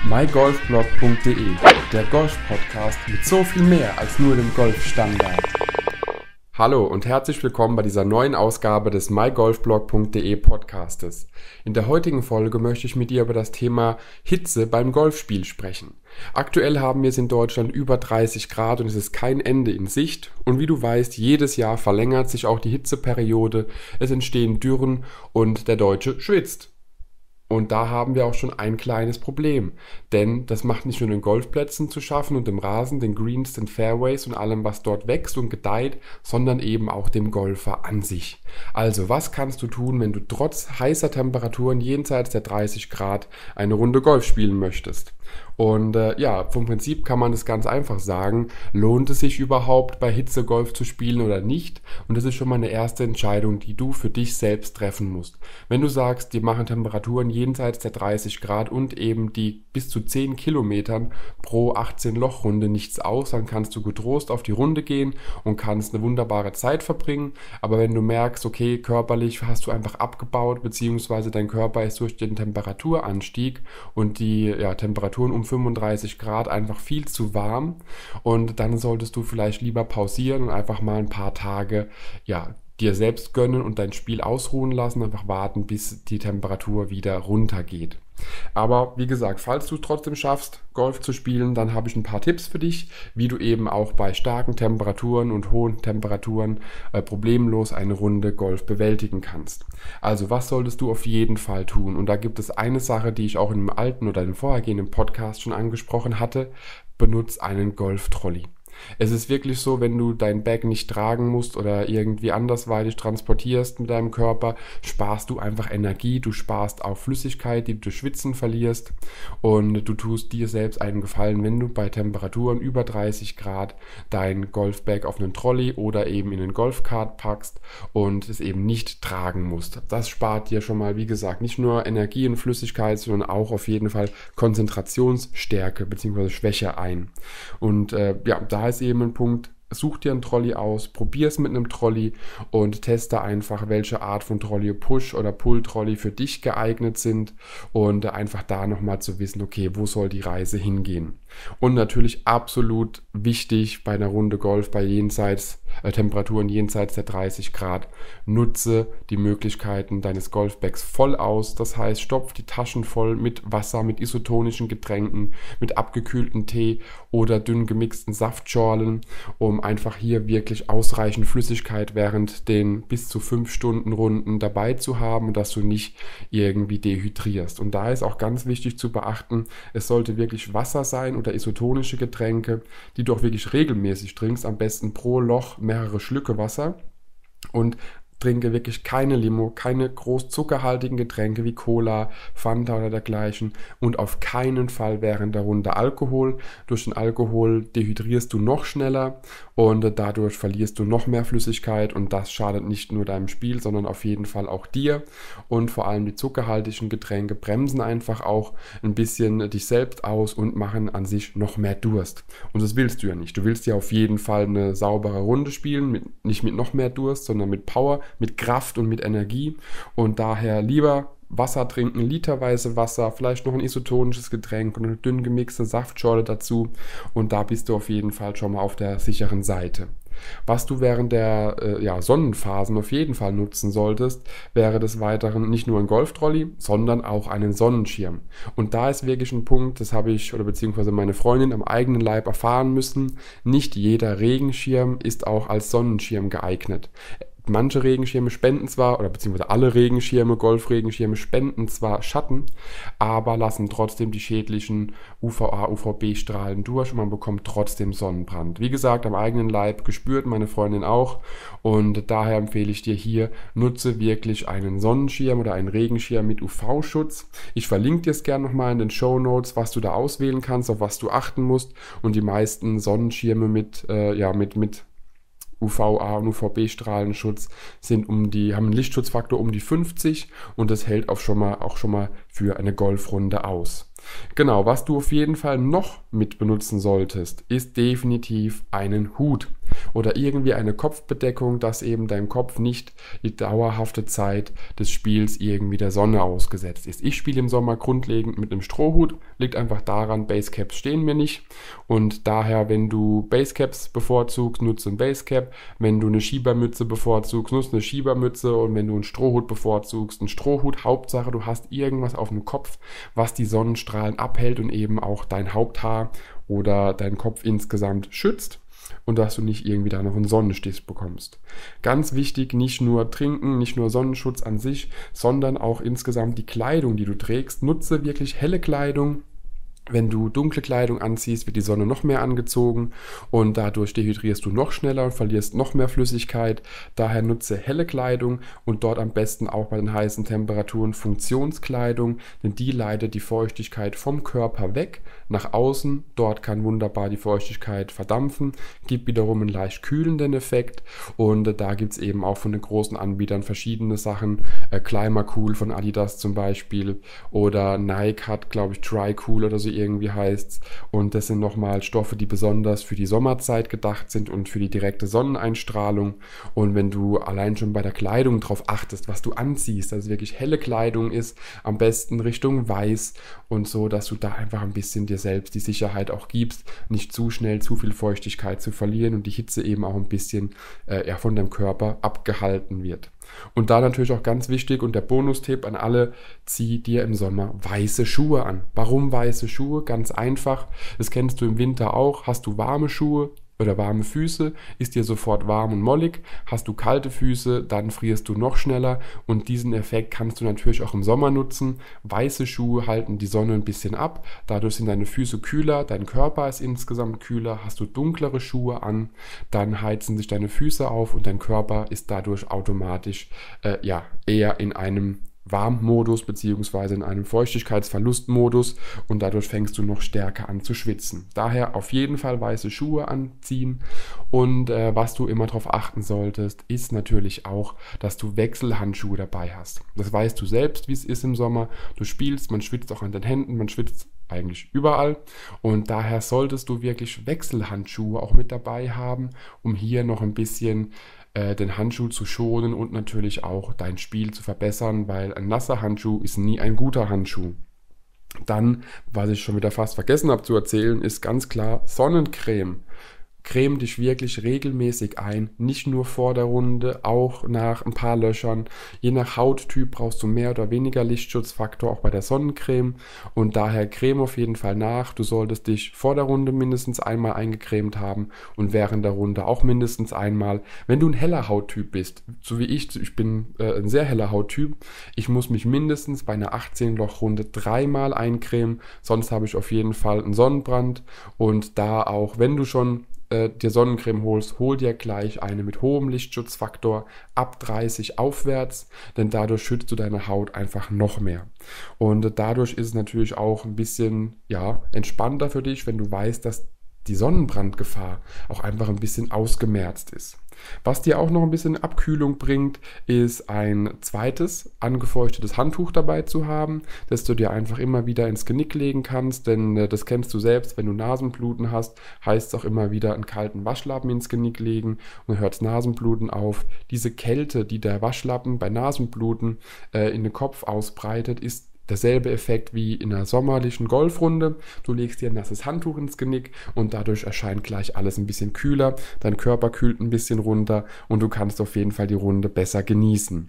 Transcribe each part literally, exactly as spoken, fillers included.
my golf blog punkt de, der Golf-Podcast mit so viel mehr als nur dem Golfstandard. Hallo und herzlich willkommen bei dieser neuen Ausgabe des my golf blog punkt de Podcastes. In der heutigen Folge möchte ich mit dir über das Thema Hitze beim Golfspiel sprechen. Aktuell haben wir es in Deutschland über dreißig Grad und es ist kein Ende in Sicht. Und wie du weißt, jedes Jahr verlängert sich auch die Hitzeperiode, es entstehen Dürren und der Deutsche schwitzt. Und da haben wir auch schon ein kleines Problem, denn das macht nicht nur den Golfplätzen zu schaffen und dem Rasen, den Greens, den Fairways und allem, was dort wächst und gedeiht, sondern eben auch dem Golfer an sich. Also, was kannst du tun, wenn du trotz heißer Temperaturen jenseits der dreißig Grad eine Runde Golf spielen möchtest? Und äh, ja, vom Prinzip kann man das ganz einfach sagen, lohnt es sich überhaupt bei Hitze Golf zu spielen oder nicht? Und das ist schon mal eine erste Entscheidung, die du für dich selbst treffen musst. Wenn du sagst, die machen Temperaturen jenseits der dreißig Grad und eben die bis zu zehn Kilometern pro achtzehn Loch Runde nichts aus, dann kannst du getrost auf die Runde gehen und kannst eine wunderbare Zeit verbringen. Aber wenn du merkst, okay, körperlich hast du einfach abgebaut, beziehungsweise dein Körper ist durch den Temperaturanstieg und die ja, Temperaturen um fünfunddreißig Grad einfach viel zu warm, und dann solltest du vielleicht lieber pausieren und einfach mal ein paar Tage ja dir selbst gönnen und dein Spiel ausruhen lassen, einfach warten, bis die Temperatur wieder runtergeht. Aber wie gesagt, falls du es trotzdem schaffst, Golf zu spielen, dann habe ich ein paar Tipps für dich, wie du eben auch bei starken Temperaturen und hohen Temperaturen äh, problemlos eine Runde Golf bewältigen kannst. Also, was solltest du auf jeden Fall tun? Und da gibt es eine Sache, die ich auch in einem alten oder einem vorhergehenden Podcast schon angesprochen hatte: Benutz einen Golftrolley. Es ist wirklich so, wenn du dein Bag nicht tragen musst oder irgendwie andersweitig transportierst mit deinem Körper, sparst du einfach Energie, du sparst auch Flüssigkeit, die du durch Schwitzen verlierst, und du tust dir selbst einen Gefallen, wenn du bei Temperaturen über dreißig Grad dein Golfbag auf einen Trolley oder eben in einen Golfkart packst und es eben nicht tragen musst. Das spart dir schon mal, wie gesagt, nicht nur Energie und Flüssigkeit, sondern auch auf jeden Fall Konzentrationsstärke bzw. Schwäche ein. Und äh, ja, da ist eben ein Punkt: Such dir einen Trolley aus, probier es mit einem Trolley und teste einfach, welche Art von Trolley, Push- oder Pull-Trolley für dich geeignet sind, und einfach da nochmal zu wissen, okay, wo soll die Reise hingehen. Und natürlich absolut wichtig bei einer Runde Golf bei jenseits äh, Temperaturen jenseits der dreißig Grad, nutze die Möglichkeiten deines Golfbags voll aus. Das heißt, stopf die Taschen voll mit Wasser, mit isotonischen Getränken, mit abgekühlten Tee oder dünn gemixten Saftschorlen, um einfach hier wirklich ausreichend Flüssigkeit während den bis zu fünf Stunden Runden dabei zu haben, dass du nicht irgendwie dehydrierst. Und da ist auch ganz wichtig zu beachten, es sollte wirklich Wasser sein oder isotonische Getränke, die du auch wirklich regelmäßig trinkst, am besten pro Loch mehrere Schlücke Wasser, und trinke wirklich keine Limo, keine groß zuckerhaltigen Getränke wie Cola, Fanta oder dergleichen, und auf keinen Fall während der Runde Alkohol. Durch den Alkohol dehydrierst du noch schneller und dadurch verlierst du noch mehr Flüssigkeit, und das schadet nicht nur deinem Spiel, sondern auf jeden Fall auch dir. Und vor allem die zuckerhaltigen Getränke bremsen einfach auch ein bisschen dich selbst aus und machen an sich noch mehr Durst. Und das willst du ja nicht. Du willst ja auf jeden Fall eine saubere Runde spielen, mit, nicht mit noch mehr Durst, sondern mit Power, mit Kraft und mit Energie, und daher lieber Wasser trinken, literweise Wasser, vielleicht noch ein isotonisches Getränk und eine dünn gemixte Saftschorle dazu, und da bist du auf jeden Fall schon mal auf der sicheren Seite. Was du während der äh, ja, Sonnenphasen auf jeden Fall nutzen solltest, wäre des Weiteren nicht nur ein Golftrolley, sondern auch einen Sonnenschirm. Und da ist wirklich ein Punkt, das habe ich oder beziehungsweise meine Freundin am eigenen Leib erfahren müssen: Nicht jeder Regenschirm ist auch als Sonnenschirm geeignet. Manche Regenschirme spenden zwar, oder beziehungsweise alle Regenschirme, Golfregenschirme spenden zwar Schatten, aber lassen trotzdem die schädlichen U V A, U V B-Strahlen durch, und man bekommt trotzdem Sonnenbrand. Wie gesagt, am eigenen Leib gespürt, meine Freundin auch, und daher empfehle ich dir hier, nutze wirklich einen Sonnenschirm oder einen Regenschirm mit U V-Schutz. Ich verlinke dir es gerne nochmal in den Shownotes, was du da auswählen kannst, auf was du achten musst, und die meisten Sonnenschirme mit, äh, ja, mit, mit U V A und U V B-Strahlenschutz sind um die, haben einen Lichtschutzfaktor um die fünfzig, und das hält auch schon mal, auch schon mal für eine Golfrunde aus. Genau, was du auf jeden Fall noch mit benutzen solltest, ist definitiv einen Hut. oder irgendwie eine Kopfbedeckung, dass eben dein Kopf nicht die dauerhafte Zeit des Spiels irgendwie der Sonne ausgesetzt ist. Ich spiele im Sommer grundlegend mit einem Strohhut, liegt einfach daran, Basecaps stehen mir nicht und daher, wenn du Basecaps bevorzugst, nutze ein Basecap, wenn du eine Schiebermütze bevorzugst, nutze eine Schiebermütze und wenn du einen Strohhut bevorzugst, einen Strohhut. Hauptsache, du hast irgendwas auf dem Kopf, was die Sonnenstrahlen abhält und eben auch dein Haupthaar oder deinen Kopf insgesamt schützt und dass du nicht irgendwie da noch einen Sonnenstich bekommst. Ganz wichtig, nicht nur trinken, nicht nur Sonnenschutz an sich, sondern auch insgesamt die Kleidung, die du trägst. Nutze wirklich helle Kleidung. Wenn du dunkle Kleidung anziehst, wird die Sonne noch mehr angezogen und dadurch dehydrierst du noch schneller und verlierst noch mehr Flüssigkeit. Daher nutze helle Kleidung und dort am besten auch bei den heißen Temperaturen Funktionskleidung, denn die leitet die Feuchtigkeit vom Körper weg nach außen. Dort kann wunderbar die Feuchtigkeit verdampfen, gibt wiederum einen leicht kühlenden Effekt und da gibt es eben auch von den großen Anbietern verschiedene Sachen. Äh, Climacool von Adidas zum Beispiel oder Nike hat, glaube ich, Drycool oder so irgendwie heißt und das sind nochmal Stoffe, die besonders für die Sommerzeit gedacht sind und für die direkte Sonneneinstrahlung und wenn du allein schon bei der Kleidung darauf achtest, was du anziehst, also wirklich helle Kleidung ist, am besten Richtung weiß und so, dass du da einfach ein bisschen dir selbst die Sicherheit auch gibst, nicht zu schnell zu viel Feuchtigkeit zu verlieren und die Hitze eben auch ein bisschen äh, ja, von deinem Körper abgehalten wird. Und da natürlich auch ganz wichtig und der Bonustipp an alle, zieh dir im Sommer weiße Schuhe an. Warum weiße Schuhe? Ganz einfach, das kennst du im Winter auch. Hast du warme Schuhe oder warme Füße, ist dir sofort warm und mollig. Hast du kalte Füße, dann frierst du noch schneller und diesen Effekt kannst du natürlich auch im Sommer nutzen. Weiße Schuhe halten die Sonne ein bisschen ab, dadurch sind deine Füße kühler, dein Körper ist insgesamt kühler. Hast du dunklere Schuhe an, dann heizen sich deine Füße auf und dein Körper ist dadurch automatisch äh, ja, eher in einem Warmmodus beziehungsweise in einem Feuchtigkeitsverlustmodus und dadurch fängst du noch stärker an zu schwitzen. Daher auf jeden Fall weiße Schuhe anziehen und äh, was du immer darauf achten solltest, ist natürlich auch, dass du Wechselhandschuhe dabei hast. Das weißt du selbst, wie es ist im Sommer. Du spielst, man schwitzt auch an den Händen, man schwitzt eigentlich überall und daher solltest du wirklich Wechselhandschuhe auch mit dabei haben, um hier noch ein bisschen den Handschuh zu schonen und natürlich auch dein Spiel zu verbessern, weil ein nasser Handschuh ist nie ein guter Handschuh. Dann, was ich schon wieder fast vergessen habe zu erzählen, ist ganz klar Sonnencreme. Creme dich wirklich regelmäßig ein, nicht nur vor der Runde, auch nach ein paar Löchern. Je nach Hauttyp brauchst du mehr oder weniger Lichtschutzfaktor, auch bei der Sonnencreme und daher Creme auf jeden Fall nach. Du solltest dich vor der Runde mindestens einmal eingecremt haben und während der Runde auch mindestens einmal. Wenn du ein heller Hauttyp bist, so wie ich, ich bin äh, ein sehr heller Hauttyp, ich muss mich mindestens bei einer achtzehn-Loch-Runde dreimal eincremen, sonst habe ich auf jeden Fall einen Sonnenbrand und da auch, wenn du schon dir Sonnencreme holst, hol dir gleich eine mit hohem Lichtschutzfaktor ab dreißig aufwärts, denn dadurch schützt du deine Haut einfach noch mehr. Und dadurch ist es natürlich auch ein bisschen ja, entspannter für dich, wenn du weißt, dass die Sonnenbrandgefahr auch einfach ein bisschen ausgemerzt ist. Was dir auch noch ein bisschen Abkühlung bringt, ist ein zweites angefeuchtetes Handtuch dabei zu haben, das du dir einfach immer wieder ins Genick legen kannst, denn äh, das kennst du selbst, wenn du Nasenbluten hast, heißt es auch immer wieder einen kalten Waschlappen ins Genick legen und dann hört das Nasenbluten auf. Diese Kälte, die der Waschlappen bei Nasenbluten äh, in den Kopf ausbreitet, ist derselbe Effekt wie in einer sommerlichen Golfrunde. Du legst dir ein nasses Handtuch ins Genick und dadurch erscheint gleich alles ein bisschen kühler. Dein Körper kühlt ein bisschen runter und du kannst auf jeden Fall die Runde besser genießen.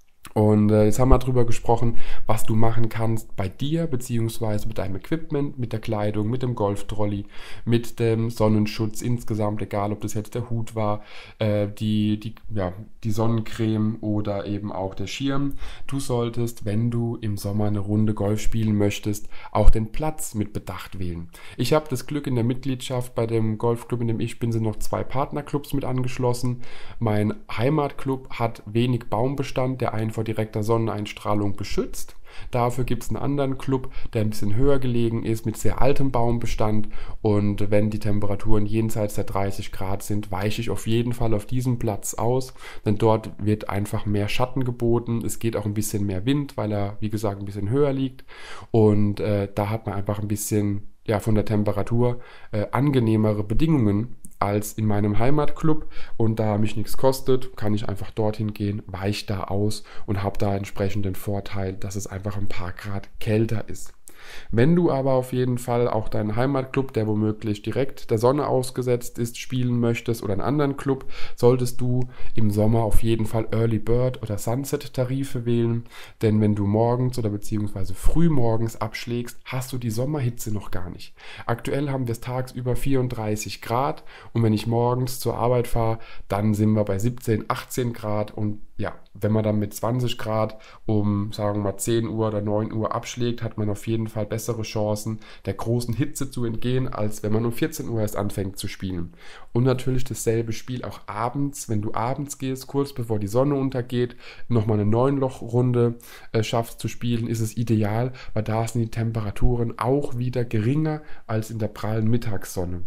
Und äh, jetzt haben wir darüber gesprochen, was du machen kannst bei dir, beziehungsweise mit deinem Equipment, mit der Kleidung, mit dem Golftrolley, mit dem Sonnenschutz insgesamt, egal ob das jetzt der Hut war, äh, die, die, ja, die Sonnencreme oder eben auch der Schirm. Du solltest, wenn du im Sommer eine Runde Golf spielen möchtest, auch den Platz mit Bedacht wählen. Ich habe das Glück, in der Mitgliedschaft bei dem Golfclub, in dem ich bin, sind noch zwei Partnerclubs mit angeschlossen. Mein Heimatclub hat wenig Baumbestand, der einen vor direkter Sonneneinstrahlung beschützt. Dafür gibt es einen anderen Club, der ein bisschen höher gelegen ist, mit sehr altem Baumbestand. Und wenn die Temperaturen jenseits der dreißig Grad sind, weiche ich auf jeden Fall auf diesen Platz aus, denn dort wird einfach mehr Schatten geboten. Es geht auch ein bisschen mehr Wind, weil er, wie gesagt, ein bisschen höher liegt. Und äh, da hat man einfach ein bisschen ja, von der Temperatur äh, angenehmere Bedingungen als in meinem Heimatclub, und da mich nichts kostet, kann ich einfach dorthin gehen, weiche da aus und habe da entsprechend den Vorteil, dass es einfach ein paar Grad kälter ist. Wenn du aber auf jeden Fall auch deinen Heimatclub, der womöglich direkt der Sonne ausgesetzt ist, spielen möchtest oder einen anderen Club, solltest du im Sommer auf jeden Fall Early Bird oder Sunset Tarife wählen, denn wenn du morgens oder beziehungsweise frühmorgens abschlägst, hast du die Sommerhitze noch gar nicht. Aktuell haben wir es tagsüber vierunddreißig Grad, und wenn ich morgens zur Arbeit fahre, dann sind wir bei siebzehn, achtzehn Grad, und ja, wenn man dann mit zwanzig Grad um, sagen wir mal, zehn Uhr oder neun Uhr abschlägt, hat man auf jeden Fall bessere Chancen, der großen Hitze zu entgehen, als wenn man um vierzehn Uhr erst anfängt zu spielen. Und natürlich dasselbe Spiel auch abends, wenn du abends gehst, kurz bevor die Sonne untergeht, nochmal eine Neun-Loch-Runde äh, schaffst zu spielen, ist es ideal, weil da sind die Temperaturen auch wieder geringer als in der prallen Mittagssonne.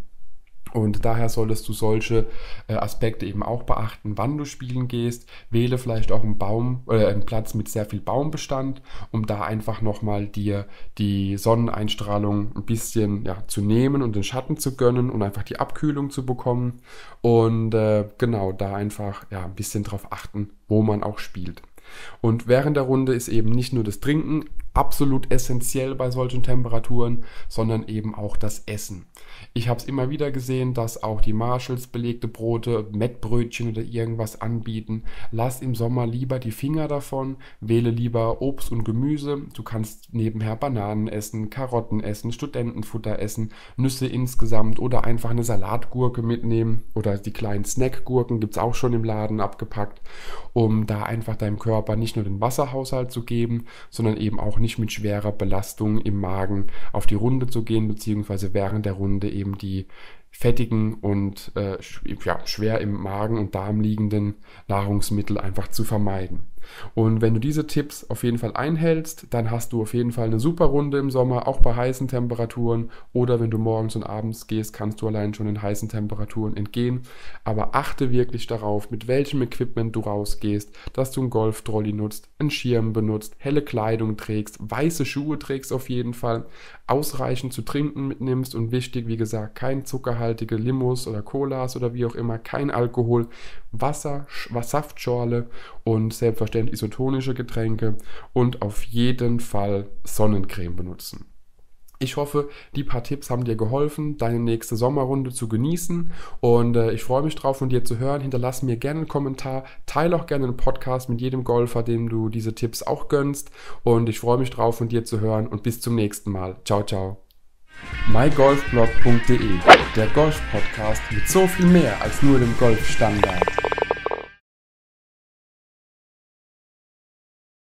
Und daher solltest du solche äh, Aspekte eben auch beachten, wann du spielen gehst. Wähle vielleicht auch einen Baum oder einen Platz mit sehr viel Baumbestand, um da einfach nochmal dir die Sonneneinstrahlung ein bisschen ja, zu nehmen und den Schatten zu gönnen und einfach die Abkühlung zu bekommen. Und äh, genau, da einfach ja, ein bisschen drauf achten, wo man auch spielt. Und während der Runde ist eben nicht nur das Trinken absolut essentiell bei solchen Temperaturen, sondern eben auch das Essen. Ich habe es immer wieder gesehen, dass auch die Marshalls belegte Brote, Mettbrötchen oder irgendwas anbieten. Lass im Sommer lieber die Finger davon, wähle lieber Obst und Gemüse. Du kannst nebenher Bananen essen, Karotten essen, Studentenfutter essen, Nüsse insgesamt oder einfach eine Salatgurke mitnehmen oder die kleinen Snackgurken gibt es auch schon im Laden abgepackt, um da einfach deinem Körper nicht nur den Wasserhaushalt zu geben, sondern eben auch nicht mit schwerer Belastung im Magen auf die Runde zu gehen, beziehungsweise während der Runde eben die fettigen und äh, ja, schwer im Magen und Darm liegenden Nahrungsmittel einfach zu vermeiden. Und wenn du diese Tipps auf jeden Fall einhältst, dann hast du auf jeden Fall eine super Runde im Sommer, auch bei heißen Temperaturen, oder wenn du morgens und abends gehst, kannst du allein schon in heißen Temperaturen entgehen. Aber achte wirklich darauf, mit welchem Equipment du rausgehst, dass du einen Golftrolley nutzt, einen Schirm benutzt, helle Kleidung trägst, weiße Schuhe trägst auf jeden Fall, ausreichend zu trinken mitnimmst und wichtig, wie gesagt, kein zuckerhaltige Limos oder Colas oder wie auch immer, kein Alkohol, Wasser, Saftschorle und selbstverständlich isotonische Getränke und auf jeden Fall Sonnencreme benutzen. Ich hoffe, die paar Tipps haben dir geholfen, deine nächste Sommerrunde zu genießen, und äh, ich freue mich drauf, von dir zu hören. Hinterlass mir gerne einen Kommentar, teile auch gerne einen Podcast mit jedem Golfer, dem du diese Tipps auch gönnst, und ich freue mich drauf, von dir zu hören, und bis zum nächsten Mal. Ciao, ciao. my golf blog punkt de, der Golf-Podcast mit so viel mehr als nur dem Golfstandard.